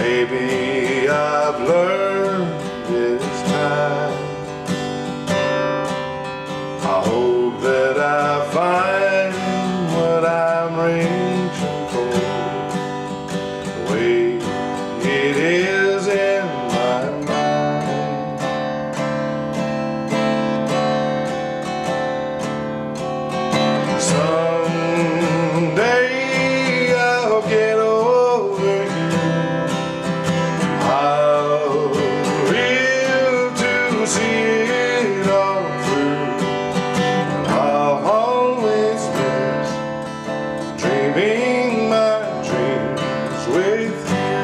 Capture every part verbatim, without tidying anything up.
Maybe I've learned this time. I hope that I find what I'm reaching for, the way it is in my mind. Someday I'll get over you. I'll live to see it all through. I'll always miss dreaming my dreams with you.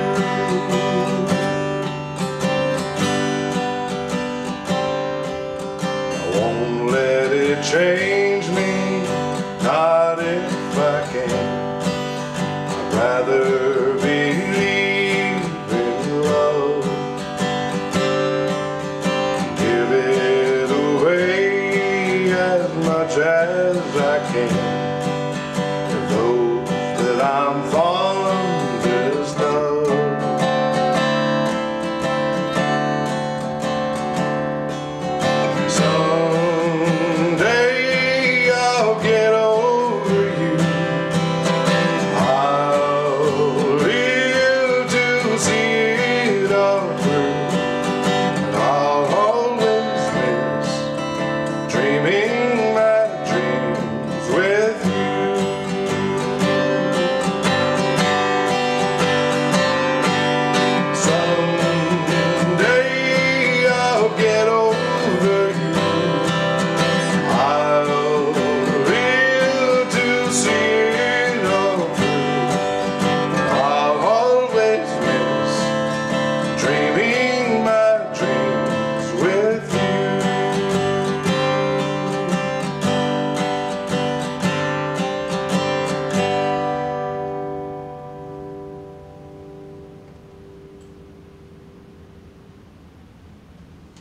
I won't let it change me, not if I can. I'd rather believe in love, give it away as much as I can to those that I'm fondest of. Someday I'll get over you. I'll live to see